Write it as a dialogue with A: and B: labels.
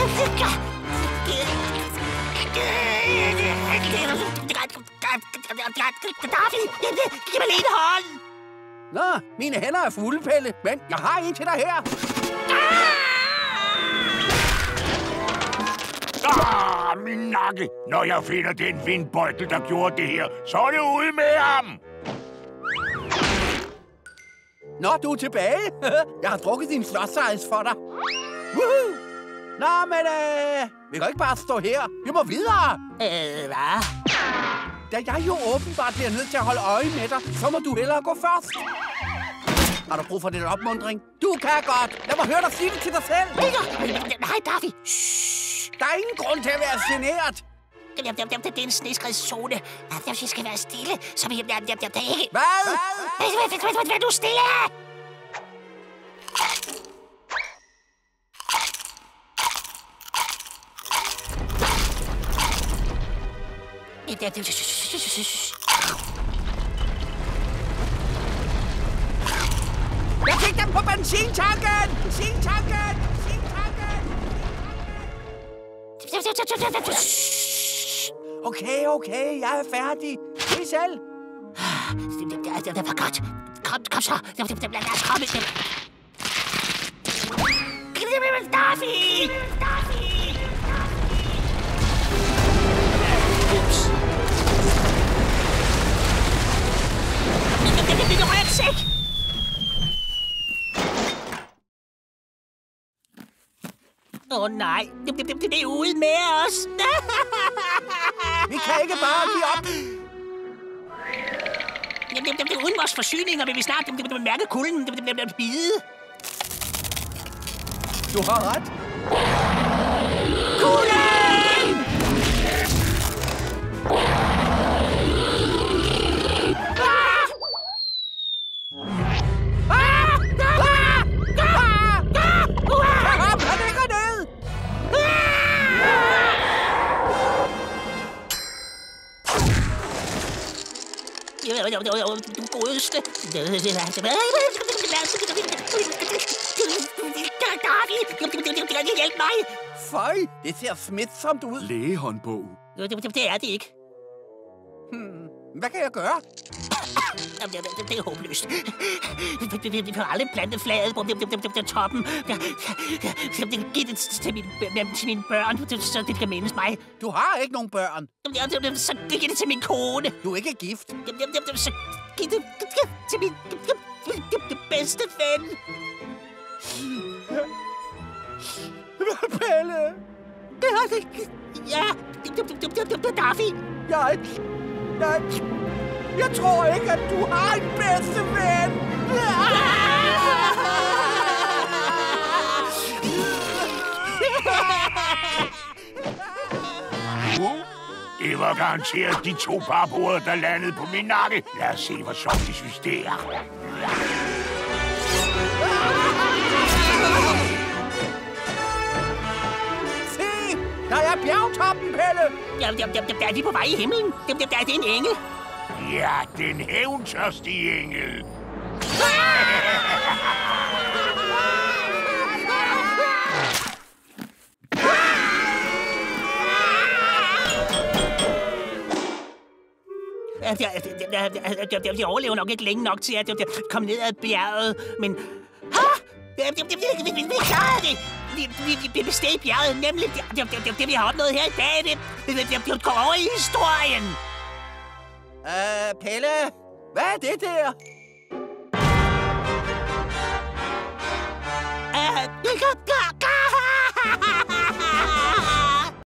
A: Gaddafi, giv mig lige en hånd.
B: Nå, mine hænder er fulde, Pelle, men jeg har en til dig her.
C: Min nakke. Når jeg finder den vindbøjtel, der gjorde det her, så er det ude med ham.
B: Nå, du er tilbage. Jeg har drukket din slåsejs for dig. Woohoo! Nå, men vi kan ikke bare stå her. Vi må videre.
A: Hvad?
B: Da jeg jo åbenbart bliver nødt til at holde øje med dig, så må du hellere gå først. Har du brug for den opmuntring? Du kan godt. Lad mig høre dig sige det til dig selv.
A: Nej, Daffy.
B: Der er ingen grund til at være generet.
A: Det er en sneskredszone. Jeg skal være stille, så jeg ikke...
B: Hvad?
A: Vær du stille!
B: Jeg fik dem på benzintanken! Benzintanken! Okay, jeg er færdig. Vi selv.
A: Det var godt. Kom så. Lad os komme. Daffy! Ups. Det er rygsæk. Nej. Det er ude med os.
B: Vi kan ikke bare give op.
A: Uden vores forsyninger vil vi snart mærke kulden. Bide.
B: Du har ret.
A: Kulden!
B: Han ligger ned.
A: Du godeste. Hjælp mig.
B: Føj, det ser smitsomt ud.
C: Lægehåndbog.
A: Det er det ikke.
B: Hvad kan jeg gøre?
A: Det er håbløst. Vi kan aldrig plante flaget på toppen. Giv det til mine børn, så det kan mindes mig.
B: Du har ikke nogen børn.
A: Så giv det til min kone.
B: Du er ikke gift.
A: Så giv det til min bedste ven.
B: Pelle.
A: Ja, Daffy.
B: Jeg tror ikke, at du har en bedste ven.
C: Det var garanteret de 2 barboder, der landede på min nakke. Lad os se, hvor sjovt de synes, det er.
B: Se, der er bjergtoppen, Pelle.
A: Er vi på vej i himlen? Det er en engel.
C: Ja, den hævntørstige engel.
A: Jeg overlever nok ikke længe nok til at komme ned ad bjerget, men... Vi klarede det! Vi besteg bjerget, nemlig det, vi har opnået her i dag. Det går over i historien.
B: Pelle, hvad er det der?
A: Det